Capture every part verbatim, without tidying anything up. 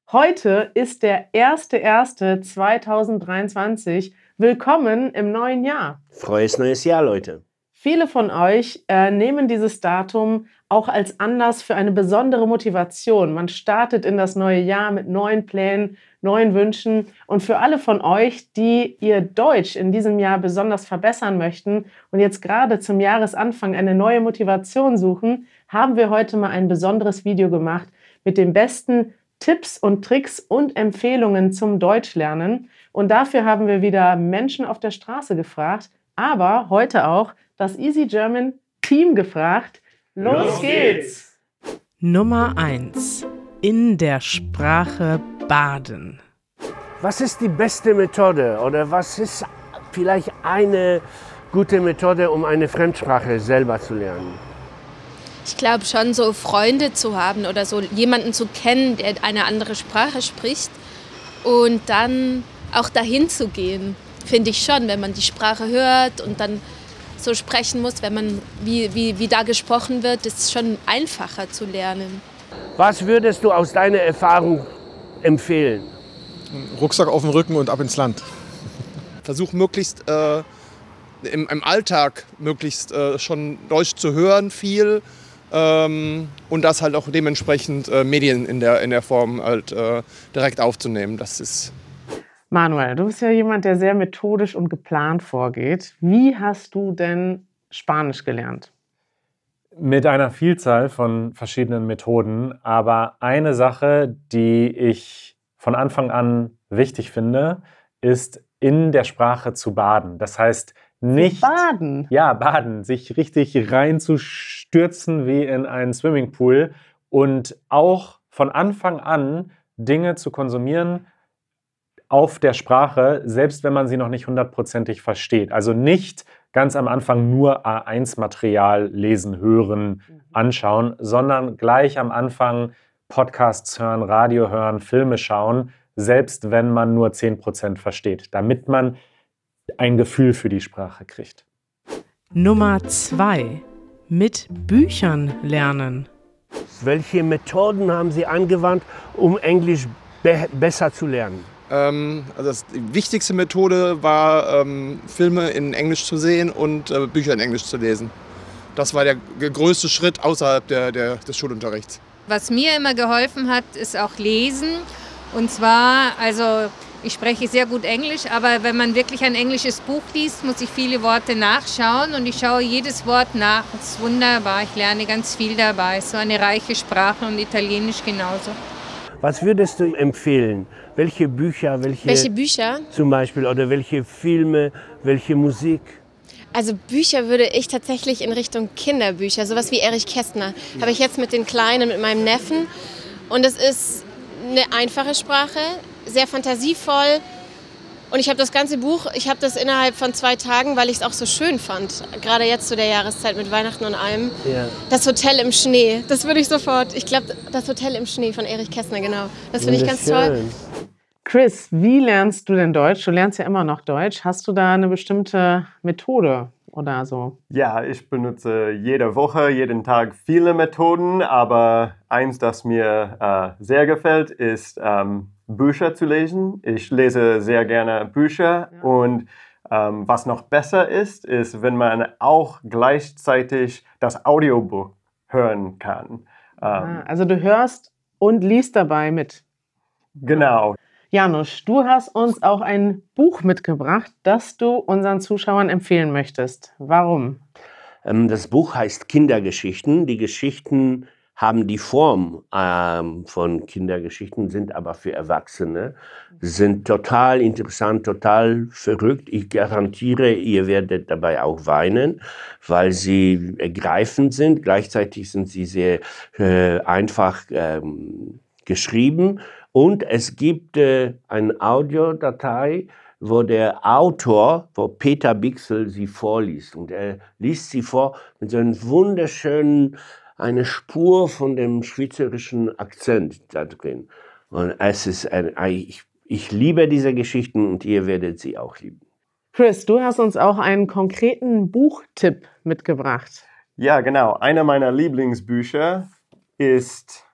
Heute ist der erste erste zweitausenddreiundzwanzig. Willkommen im neuen Jahr. Frohes neues Jahr, Leute. Viele von euch äh, nehmen dieses Datum auch als Anlass für eine besondere Motivation. Man startet in das neue Jahr mit neuen Plänen, neuen Wünschen. Und für alle von euch, die ihr Deutsch in diesem Jahr besonders verbessern möchten und jetzt gerade zum Jahresanfang eine neue Motivation suchen, haben wir heute mal ein besonderes Video gemacht mit den besten Tipps und Tricks und Empfehlungen zum Deutschlernen. Und dafür haben wir wieder Menschen auf der Straße gefragt, aber heute auch das Easy German Team gefragt. Los, Los geht's! Nummer eins. In der Sprache baden. Was ist die beste Methode oder was ist vielleicht eine gute Methode, um eine Fremdsprache selber zu lernen? Ich glaube schon, so Freunde zu haben oder so jemanden zu kennen, der eine andere Sprache spricht und dann auch dahin zu gehen, finde ich schon, wenn man die Sprache hört und dann so sprechen muss, wenn man wie, wie, wie da gesprochen wird, ist es schon einfacher zu lernen. Was würdest du aus deiner Erfahrung empfehlen? Rucksack auf den Rücken und ab ins Land. Versuch möglichst äh, im, im Alltag möglichst äh, schon Deutsch zu hören, viel. Ähm, und das halt auch dementsprechend äh, Medien in der, in der Form halt äh, direkt aufzunehmen. Das ist Manuel, du bist ja jemand, der sehr methodisch und geplant vorgeht. Wie hast du denn Spanisch gelernt? Mit einer Vielzahl von verschiedenen Methoden, aber eine Sache, die ich von Anfang an wichtig finde, ist in der Sprache zu baden. Das heißt, nicht baden. Ja, baden, sich richtig reinzustürzen wie in einen Swimmingpool und auch von Anfang an Dinge zu konsumieren auf der Sprache, selbst wenn man sie noch nicht hundertprozentig versteht. Also nicht ganz am Anfang nur A eins Material lesen, hören, anschauen, sondern gleich am Anfang Podcasts hören, Radio hören, Filme schauen, selbst wenn man nur zehn Prozent versteht, damit man ein Gefühl für die Sprache kriegt. Nummer zwei. Mit Büchern lernen. Welche Methoden haben Sie angewandt, um Englisch be- besser zu lernen? ähm, also das, die wichtigste Methode war, ähm, Filme in Englisch zu sehen und äh, Bücher in Englisch zu lesen. Das war der größte Schritt außerhalb der, der, des Schulunterrichts. Was mir immer geholfen hat, ist auch Lesen. Und zwar, also ich spreche sehr gut Englisch, aber wenn man wirklich ein englisches Buch liest, muss ich viele Worte nachschauen und ich schaue jedes Wort nach. Das ist wunderbar, ich lerne ganz viel dabei. So eine reiche Sprache und Italienisch genauso. Was würdest du empfehlen? Welche Bücher, welche, Welche Bücher? zum Beispiel, oder welche Filme, welche Musik? Also Bücher würde ich tatsächlich in Richtung Kinderbücher, sowas wie Erich Kästner. Ja. Habe ich jetzt mit den Kleinen, mit meinem Neffen. Und es ist eine einfache Sprache, sehr fantasievoll. Und ich habe das ganze Buch, ich habe das innerhalb von zwei Tagen, weil ich es auch so schön fand. Gerade jetzt zu der Jahreszeit mit Weihnachten und allem. Ja. Das Hotel im Schnee, das würde ich sofort. Ich glaube, das Hotel im Schnee von Erich Kästner, genau. Das finde ich ganz toll. Chris, wie lernst du denn Deutsch? Du lernst ja immer noch Deutsch. Hast du da eine bestimmte Methode oder so? Ja, ich benutze jede Woche, jeden Tag viele Methoden, aber eins, das mir äh, sehr gefällt, ist ähm, Bücher zu lesen. Ich lese sehr gerne Bücher ja. und ähm, was noch besser ist, ist, wenn man auch gleichzeitig das Audiobuch hören kann. Ähm, ah, also du hörst und liest dabei mit. Genau. Janusz, du hast uns auch ein Buch mitgebracht, das du unseren Zuschauern empfehlen möchtest. Warum? Das Buch heißt Kindergeschichten. Die Geschichten haben die Form ähm, von Kindergeschichten, sind aber für Erwachsene, sind total interessant, total verrückt. Ich garantiere, ihr werdet dabei auch weinen, weil sie ergreifend sind. Gleichzeitig sind sie sehr äh, einfach ähm, geschrieben. Und es gibt äh, eine Audiodatei, wo der Autor, wo Peter Bichsel sie vorliest. Und er liest sie vor mit so einem wunderschönen, eine Spur von dem schweizerischen Akzent da drin. Und es ist ein, ich, ich liebe diese Geschichten und ihr werdet sie auch lieben. Chris, du hast uns auch einen konkreten Buchtipp mitgebracht. Ja, genau. Einer meiner Lieblingsbücher ist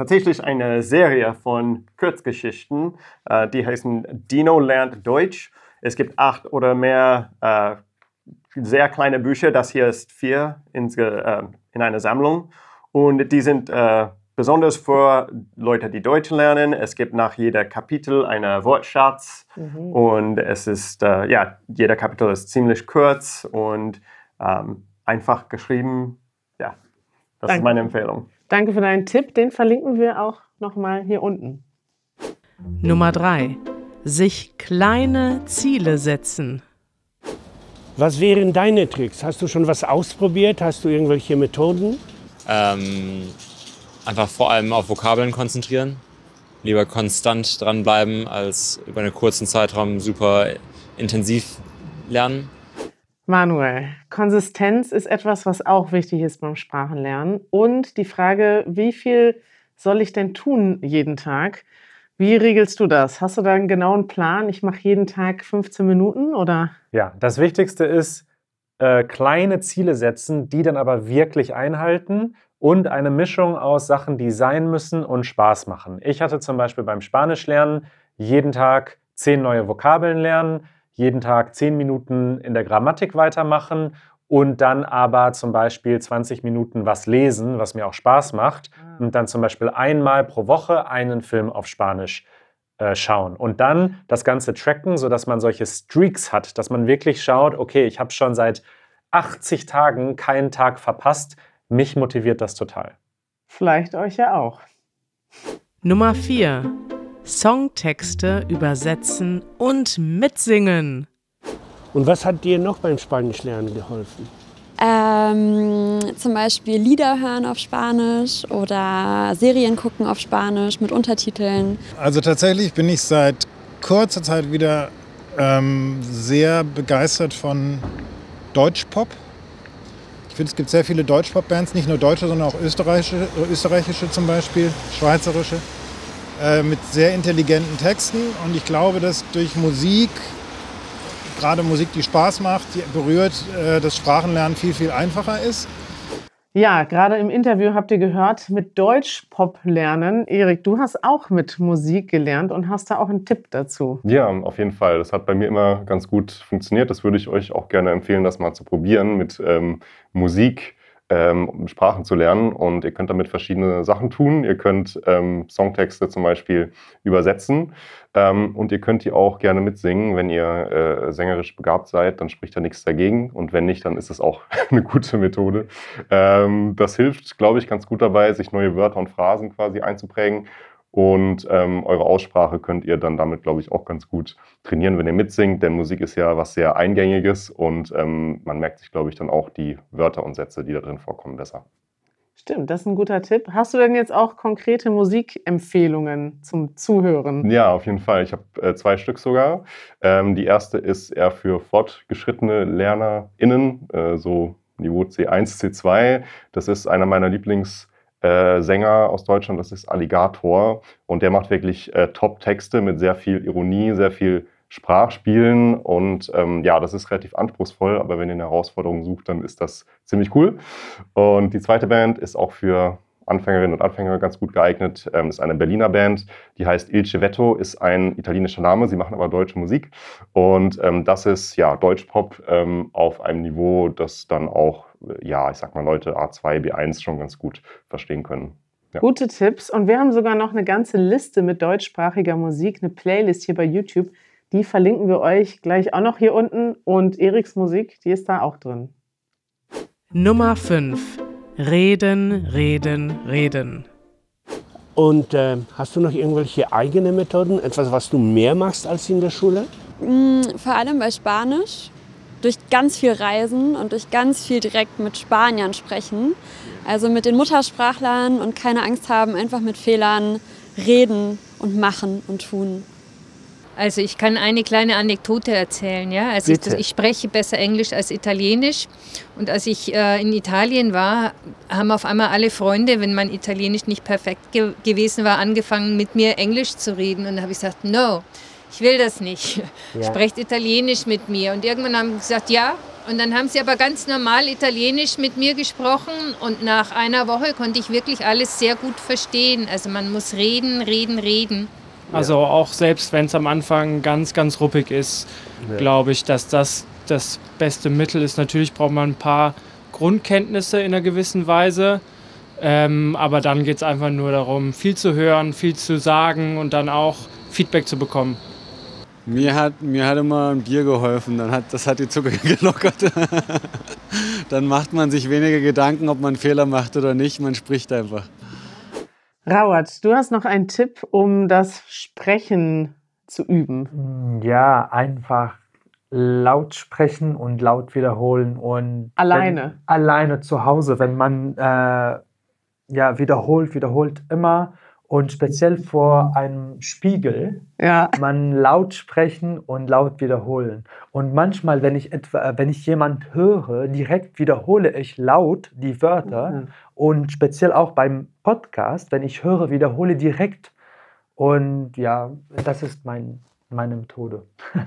tatsächlich eine Serie von Kurzgeschichten, äh, die heißen Dino lernt Deutsch. Es gibt acht oder mehr äh, sehr kleine Bücher. Das hier ist vier in, äh, in einer Sammlung. Und die sind äh, besonders für Leute, die Deutsch lernen. Es gibt nach jeder Kapitel einen Wortschatz. Mhm. Und es ist, äh, ja, jeder Kapitel ist ziemlich kurz und ähm, einfach geschrieben. Ja, das Danke. ist meine Empfehlung. Danke für deinen Tipp. Den verlinken wir auch nochmal hier unten. Nummer drei. Sich kleine Ziele setzen. Was wären deine Tricks? Hast du schon was ausprobiert? Hast du irgendwelche Methoden? Ähm, einfach vor allem auf Vokabeln konzentrieren. Lieber konstant dranbleiben, als über einen kurzen Zeitraum super intensiv lernen. Manuel, Konsistenz ist etwas, was auch wichtig ist beim Sprachenlernen. Und die Frage, wie viel soll ich denn tun jeden Tag? Wie regelst du das? Hast du da einen genauen Plan? Ich mache jeden Tag fünfzehn Minuten, oder? Ja, das Wichtigste ist, äh, kleine Ziele setzen, die dann aber wirklich einhalten und eine Mischung aus Sachen, die sein müssen und Spaß machen. Ich hatte zum Beispiel beim Spanischlernen jeden Tag zehn neue Vokabeln lernen, jeden Tag zehn Minuten in der Grammatik weitermachen und dann aber zum Beispiel zwanzig Minuten was lesen, was mir auch Spaß macht. Und dann zum Beispiel einmal pro Woche einen Film auf Spanisch äh, schauen. Und dann das Ganze tracken, sodass man solche Streaks hat, dass man wirklich schaut, okay, ich habe schon seit achtzig Tagen keinen Tag verpasst. Mich motiviert das total. Vielleicht euch ja auch. Nummer vier. Songtexte übersetzen und mitsingen. Und was hat dir noch beim Spanischlernen geholfen? Ähm, zum Beispiel Lieder hören auf Spanisch oder Serien gucken auf Spanisch mit Untertiteln. Also tatsächlich bin ich seit kurzer Zeit wieder ähm, sehr begeistert von Deutschpop. Ich finde, es gibt sehr viele Deutschpop-Bands, nicht nur deutsche, sondern auch österreichische, österreichische zum Beispiel, schweizerische, äh, mit sehr intelligenten Texten. Und ich glaube, dass durch Musik, gerade Musik, die Spaß macht, die berührt, äh, das Sprachenlernen viel, viel einfacher ist. Ja, gerade im Interview habt ihr gehört, mit Deutsch-Pop lernen. Erik, du hast auch mit Musik gelernt und hast da auch einen Tipp dazu. Ja, auf jeden Fall. Das hat bei mir immer ganz gut funktioniert. Das würde ich euch auch gerne empfehlen, das mal zu probieren, mit ähm, Musik ähm, Sprachen zu lernen. Und ihr könnt damit verschiedene Sachen tun. Ihr könnt ähm, Songtexte zum Beispiel übersetzen. Ähm, und ihr könnt die auch gerne mitsingen. Wenn ihr äh, sängerisch begabt seid, dann spricht da nichts dagegen. Und wenn nicht, dann ist es auch eine gute Methode. Ähm, das hilft, glaube ich, ganz gut dabei, sich neue Wörter und Phrasen quasi einzuprägen. Und ähm, eure Aussprache könnt ihr dann damit, glaube ich, auch ganz gut trainieren, wenn ihr mitsingt. Denn Musik ist ja was sehr Eingängiges und ähm, man merkt sich, glaube ich, dann auch die Wörter und Sätze, die da drin vorkommen, besser. Stimmt, das ist ein guter Tipp. Hast du denn jetzt auch konkrete Musikempfehlungen zum Zuhören? Ja, auf jeden Fall. Ich habe äh, zwei Stück sogar. Ähm, die erste ist eher für fortgeschrittene LernerInnen, äh, so Niveau C eins, C zwei. Das ist einer meiner Lieblings- Äh, Sänger aus Deutschland, das ist Alligator und der macht wirklich äh, Top-Texte mit sehr viel Ironie, sehr viel Sprachspielen und ähm, ja, das ist relativ anspruchsvoll, aber wenn ihr eine Herausforderung sucht, dann ist das ziemlich cool. Und die zweite Band ist auch für Anfängerinnen und Anfänger ganz gut geeignet, ähm, ist eine Berliner Band, die heißt Il Civetto, ist ein italienischer Name, sie machen aber deutsche Musik und ähm, das ist ja Deutschpop ähm, auf einem Niveau, das dann auch, ja, ich sag mal Leute A zwei, B eins schon ganz gut verstehen können. Ja. Gute Tipps und wir haben sogar noch eine ganze Liste mit deutschsprachiger Musik, eine Playlist hier bei YouTube, die verlinken wir euch gleich auch noch hier unten und Eriks Musik, die ist da auch drin. Nummer fünf. Reden, reden, reden. Und äh, hast du noch irgendwelche eigene Methoden? Etwas, was du mehr machst als in der Schule? Mm, vor allem bei Spanisch. Durch ganz viel Reisen und durch ganz viel direkt mit Spaniern sprechen. Also mit den Muttersprachlern und keine Angst haben, einfach mit Fehlern reden und machen und tun. Also ich kann eine kleine Anekdote erzählen. Ja? Also ich, ich spreche besser Englisch als Italienisch. Und als ich äh, in Italien war, haben auf einmal alle Freunde, wenn mein Italienisch nicht perfekt ge gewesen war, angefangen mit mir Englisch zu reden. Und da habe ich gesagt, no, ich will das nicht. Ja. Sprecht Italienisch mit mir. Und irgendwann haben sie gesagt, ja, Und dann haben sie aber ganz normal Italienisch mit mir gesprochen und nach einer Woche konnte ich wirklich alles sehr gut verstehen. Also man muss reden, reden, reden. Also auch selbst wenn es am Anfang ganz, ganz ruppig ist, ja. glaube ich, dass das das beste Mittel ist. Natürlich braucht man ein paar Grundkenntnisse in einer gewissen Weise, ähm, aber dann geht es einfach nur darum, viel zu hören, viel zu sagen und dann auch Feedback zu bekommen. Mir hat, mir hat immer ein Bier geholfen, dann hat, das hat die Zunge gelockert. Dann macht man sich weniger Gedanken, ob man einen Fehler macht oder nicht, man spricht einfach. Rauert, du hast noch einen Tipp, um das Sprechen zu üben. Ja, einfach laut sprechen und laut wiederholen. Und alleine? Wenn, alleine zu Hause, wenn man äh, ja, wiederholt, wiederholt immer. Und speziell vor einem Spiegel, ja. man laut sprechen und laut wiederholen. Und manchmal, wenn ich etwa, wenn ich jemand höre, direkt wiederhole ich laut die Wörter. Mhm. Und speziell auch beim Podcast, wenn ich höre, wiederhole direkt. Und ja, das ist mein, meine Methode.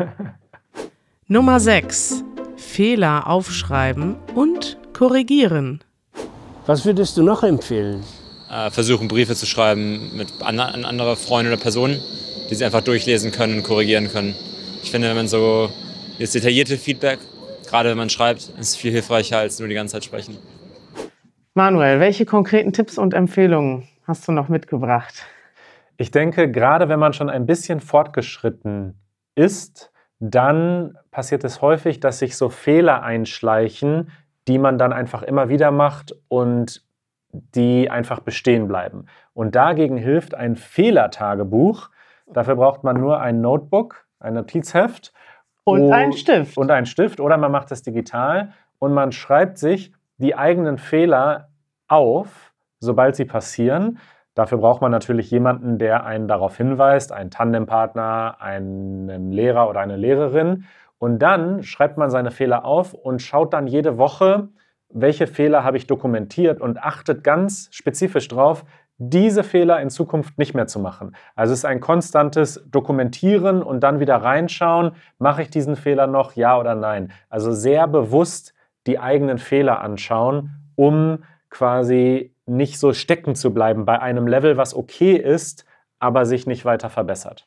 Nummer sechs. Fehler aufschreiben und korrigieren. Was würdest du noch empfehlen? Äh, versuchen, Briefe zu schreiben mit an, an andere Freunde oder Personen, die sie einfach durchlesen können und korrigieren können. Ich finde, wenn man so das detaillierte Feedback, gerade wenn man schreibt, ist viel hilfreicher als nur die ganze Zeit sprechen. Manuel, welche konkreten Tipps und Empfehlungen hast du noch mitgebracht? Ich denke, gerade wenn man schon ein bisschen fortgeschritten ist, dann passiert es häufig, dass sich so Fehler einschleichen, die man dann einfach immer wieder macht und die einfach bestehen bleiben. Und dagegen hilft ein Fehlertagebuch. Dafür braucht man nur ein Notebook, ein Notizheft. Und oh, einen Stift. Und einen Stift. Oder man macht es digital und man schreibt sich die eigenen Fehler auf, sobald sie passieren. Dafür braucht man natürlich jemanden, der einen darauf hinweist, einen Tandempartner, einen Lehrer oder eine Lehrerin. Und dann schreibt man seine Fehler auf und schaut dann jede Woche, welche Fehler habe ich dokumentiert und achtet ganz spezifisch drauf, diese Fehler in Zukunft nicht mehr zu machen. Also es ist ein konstantes Dokumentieren und dann wieder reinschauen, mache ich diesen Fehler noch, ja oder nein. Also sehr bewusst die eigenen Fehler anschauen, um quasi nicht so stecken zu bleiben bei einem Level, was okay ist, aber sich nicht weiter verbessert.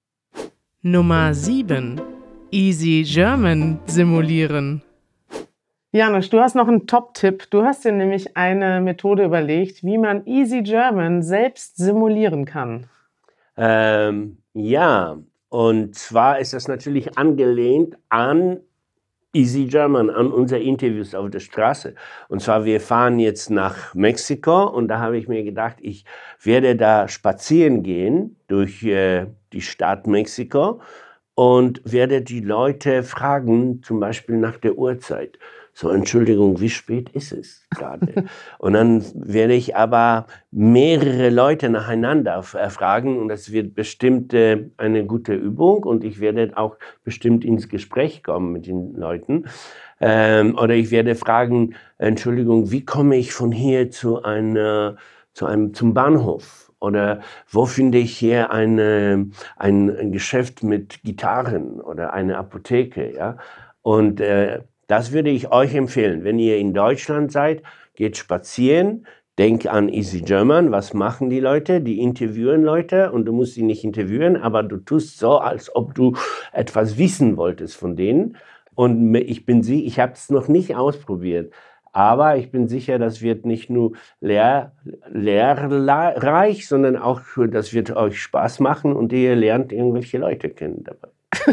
Nummer sieben. Easy German simulieren. Janusz, du hast noch einen Top-Tipp. Du hast dir nämlich eine Methode überlegt, wie man Easy German selbst simulieren kann. Ähm, ja, und zwar ist das natürlich angelehnt an Easy German, an unsere Interviews auf der Straße. Und zwar, wir fahren jetzt nach Mexiko und da habe ich mir gedacht, ich werde da spazieren gehen durch äh, die Stadt Mexiko und werde die Leute fragen, zum Beispiel nach der Uhrzeit. So, Entschuldigung, wie spät ist es gerade? Und dann werde ich aber mehrere Leute nacheinander fragen und das wird bestimmt äh, eine gute Übung und ich werde auch bestimmt ins Gespräch kommen mit den Leuten. Ähm, oder ich werde fragen, Entschuldigung, wie komme ich von hier zu, einer, zu einem, zum Bahnhof? Oder wo finde ich hier eine, ein, ein Geschäft mit Gitarren oder eine Apotheke? Ja? Und äh, das würde ich euch empfehlen. Wenn ihr in Deutschland seid, geht spazieren, denkt an Easy German. Was machen die Leute? Die interviewen Leute und du musst sie nicht interviewen, aber du tust so, als ob du etwas wissen wolltest von denen. Und ich bin sie, ich habe es noch nicht ausprobiert, aber ich bin sicher, das wird nicht nur lehr, lehrreich, sondern auch, das wird euch Spaß machen und ihr lernt irgendwelche Leute kennen dabei.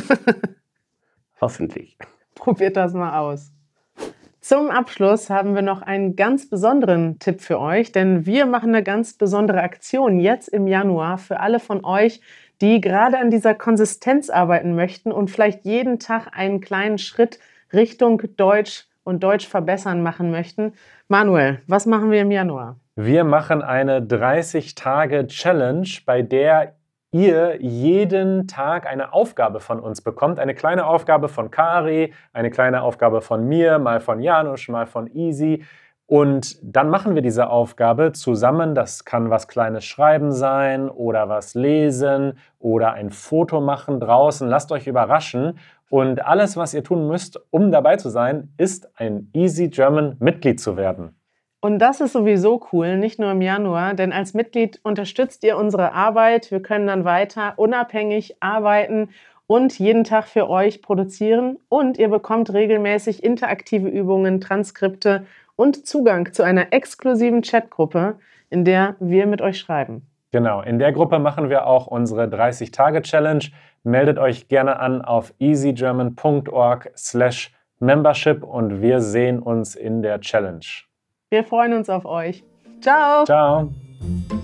Hoffentlich. Probiert das mal aus. Zum Abschluss haben wir noch einen ganz besonderen Tipp für euch, denn wir machen eine ganz besondere Aktion jetzt im Januar für alle von euch, die gerade an dieser Konsistenz arbeiten möchten und vielleicht jeden Tag einen kleinen Schritt Richtung Deutsch und Deutsch verbessern machen möchten. Manuel, was machen wir im Januar? Wir machen eine dreißig Tage Challenge, bei der ihr jeden Tag eine Aufgabe von uns bekommt. Eine kleine Aufgabe von Kari, eine kleine Aufgabe von mir, mal von Janusz, mal von Easy. Und dann machen wir diese Aufgabe zusammen. Das kann was Kleines schreiben sein oder was lesen oder ein Foto machen draußen. Lasst euch überraschen. Und alles, was ihr tun müsst, um dabei zu sein, ist ein Easy German Mitglied zu werden. Und das ist sowieso cool, nicht nur im Januar, denn als Mitglied unterstützt ihr unsere Arbeit. Wir können dann weiter unabhängig arbeiten und jeden Tag für euch produzieren. Und ihr bekommt regelmäßig interaktive Übungen, Transkripte und Zugang zu einer exklusiven Chatgruppe, in der wir mit euch schreiben. Genau, in der Gruppe machen wir auch unsere dreißig Tage Challenge. Meldet euch gerne an auf easygerman punkt org slash membership und wir sehen uns in der Challenge. Wir freuen uns auf euch. Ciao! Ciao!